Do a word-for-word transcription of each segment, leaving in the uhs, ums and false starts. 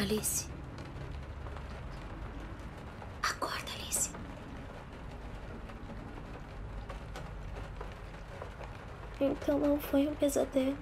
Alice. Acorda, Alice. Então não foi um pesadelo.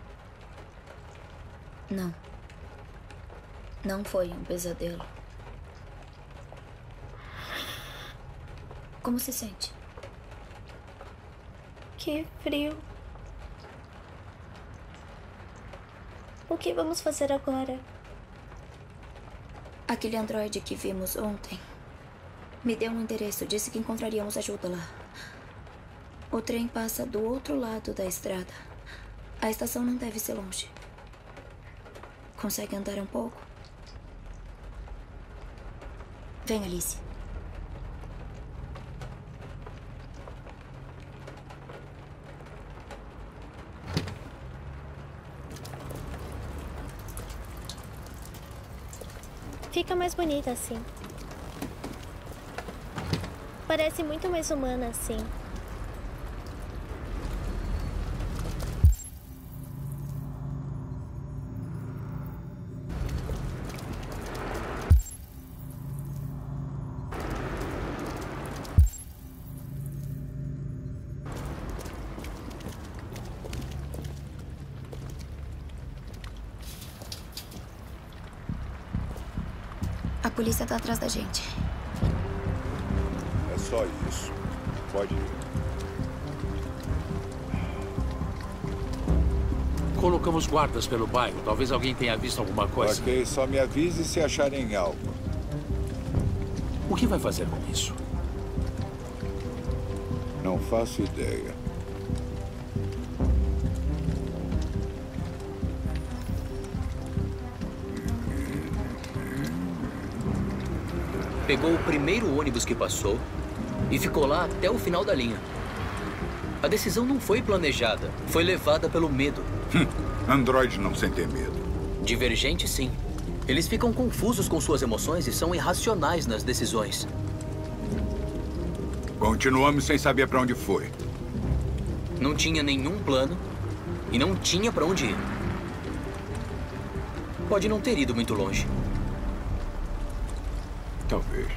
Não. Não foi um pesadelo. Como se sente? Que frio. O que vamos fazer agora? Aquele androide que vimos ontem me deu um endereço. Disse que encontraríamos ajuda lá. O trem passa do outro lado da estrada. A estação não deve ser longe. Consegue andar um pouco? Vem, Alice. Fica mais bonita assim. Parece muito mais humana assim. A polícia tá atrás da gente. É só isso. Pode ir. Colocamos guardas pelo bairro. Talvez alguém tenha visto alguma coisa. Ok, só me avise se acharem algo. O que vai fazer com isso? Não faço ideia. Pegou o primeiro ônibus que passou e ficou lá até o final da linha. A decisão não foi planejada, foi levada pelo medo. Hum, Android não sentem medo. Divergente, sim. Eles ficam confusos com suas emoções e são irracionais nas decisões. Continuamos sem saber para onde foi. Não tinha nenhum plano e não tinha para onde ir. Pode não ter ido muito longe. Talvez.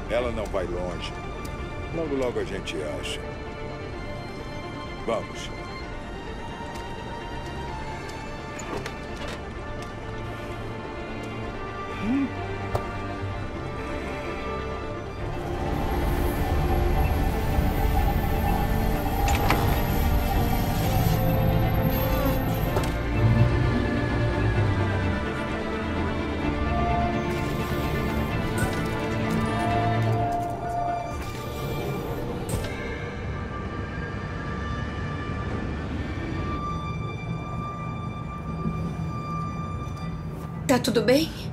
Ela não vai longe. Logo, logo a gente acha. Vamos. Hum. Tá tudo bem?